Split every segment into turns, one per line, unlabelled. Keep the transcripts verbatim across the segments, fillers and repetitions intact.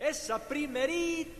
esa primerita.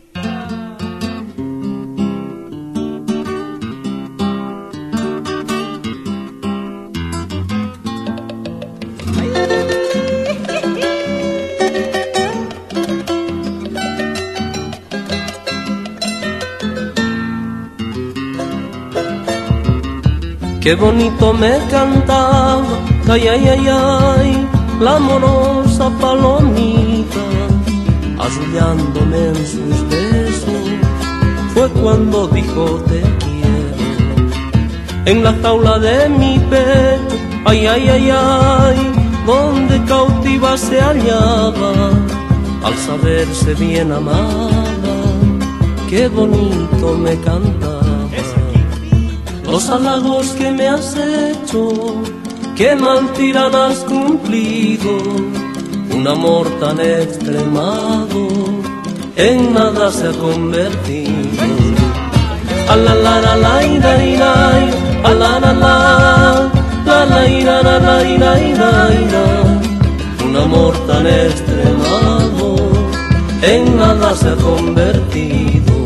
Qué bonito me cantaba, ay, ay, ay, ay, la amorosa palomita, arrullándome en sus besos, fue cuando dijo te quiero. En la jaula de mi pecho, ay, ay, ay, ay, donde cautiva se hallaba, al saberse bien amada, qué bonito me cantaba. Los halagos que me has hecho, qué mal has cumplido, un amor tan extremado, en nada se ha convertido. A la la la la ira ira, a la la la, la la ira la la ira ira ira, un amor tan extremado, en nada se ha convertido.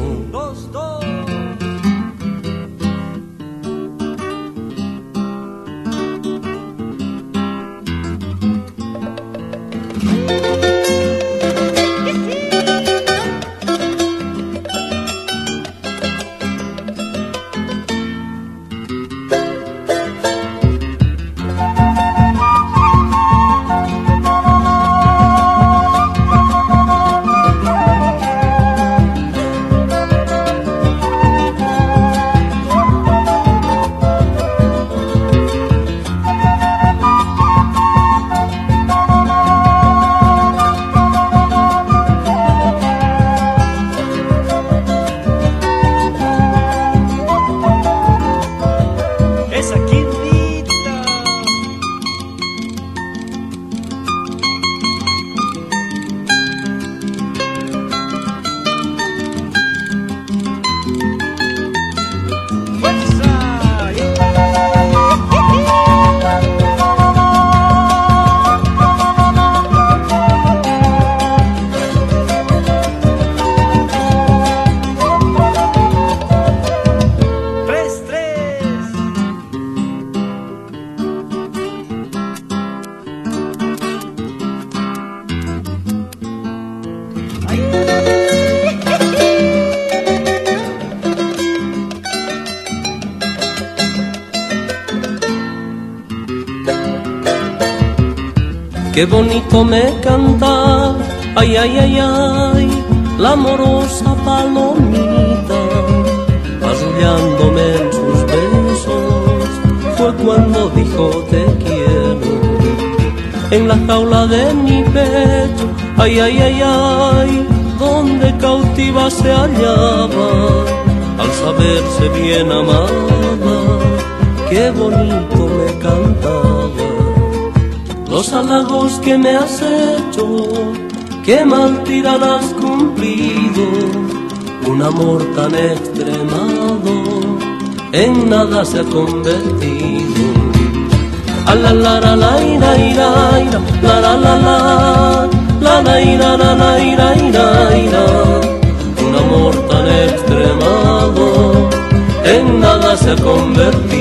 Qué bonito me cantaba, ay, ay, ay, ay, la amorosa palomita, arrullándome en sus besos, fue cuando dijo te quiero. En la jaula de mi pecho, ay, ay, ay, ay, donde cautiva se hallaba, al saberse bien amada, qué bonito me cantaba. Los halagos que me has hecho, qué mal has cumplido, un amor tan extremado, en nada se ha convertido. A la la la la ira ira ira, la la la la, la la ira la la ira ira ira, un amor tan extremado, en nada se ha convertido.